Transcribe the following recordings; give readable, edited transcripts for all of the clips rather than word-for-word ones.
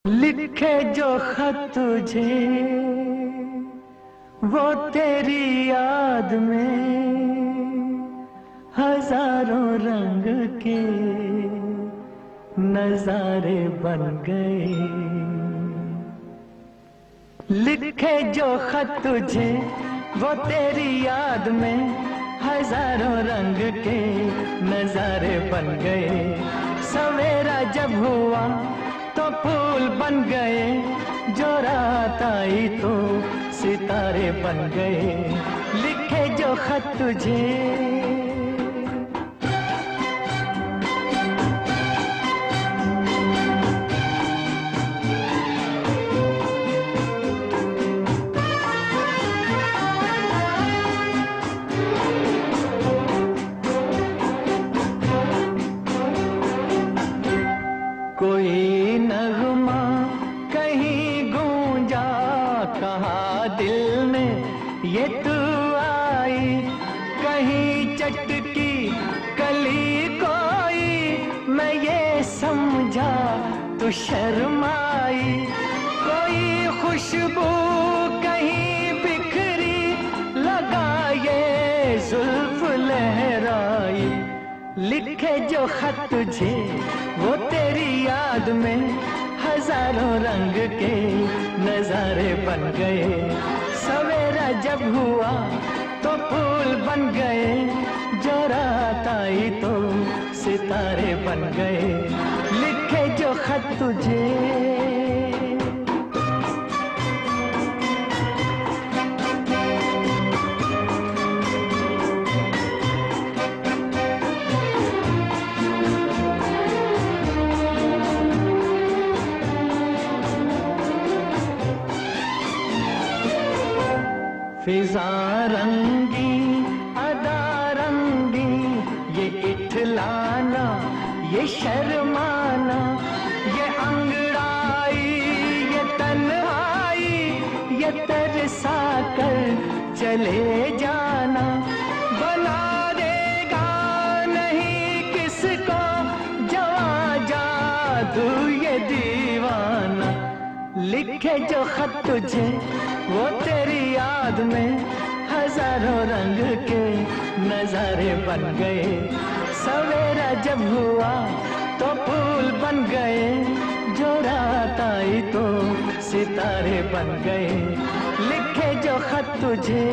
लिखे जो खत तुझे वो तेरी याद में हजारों रंग के नजारे बन गए। लिखे जो खत तुझे वो तेरी याद में हजारों रंग के नजारे बन गए। सवेरा जब हुआ तो फूल बन गए, जो रात आई तो सितारे बन गए। लिखे जो खत तुझे कोई नगमा कहीं गूंजा, कहा दिल में ये तू आई। कहीं चटकी कली कोई, मैं ये समझा तू शर्माई। कोई खुशबू कहीं बिखरी, लगा ये जुल्फ लहराई। लिखे जो खत तुझे वो तेरी याद में हजारों रंग के नजारे बन गए। सवेरा जब हुआ तो फूल बन गए, जो रात आई तो सितारे बन गए। लिखे जो खत तुझे फिजा रंगी अदा रंगी, ये इठलाना ये शर्माना, ये अंगड़ाई ये तन्हाई, ये तरसा कर चले जाना। बना देगा नहीं किसको जवां जादू ये दीवाना। लिखे जो खत तुझे वो तेरी याद में हजारों रंग के नजारे बन गए। सवेरा जब हुआ तो फूल बन गए, जो रात आई तो सितारे बन गए। लिखे जो खत तुझे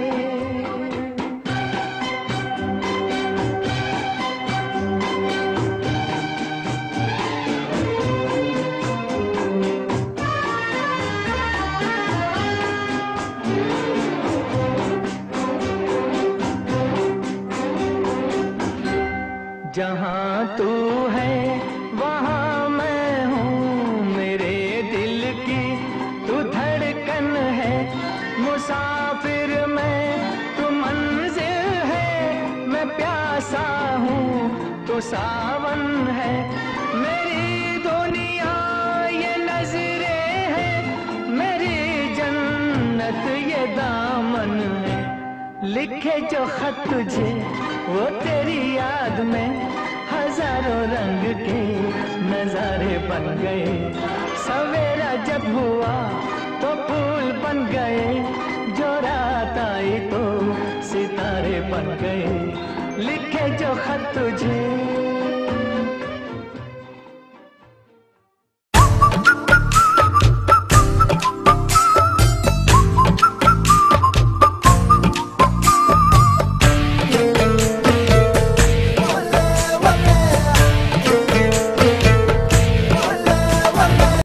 जहाँ तू है वहाँ मैं हूँ, मेरे दिल की तू धड़कन है। मुसाफिर मैं तू मंजिल है, मैं प्यासा हूँ तू सावन है। मेरी दुनिया ये नजरें है, मेरी जन्नत ये दामन है। लिखे जो खत तुझे वो तेरी याद में हजारों रंग के नजारे बन गए। सवेरा जब हुआ तो फूल बन गए, जो रात आई तो सितारे बन गए। लिखे जो खत तुझे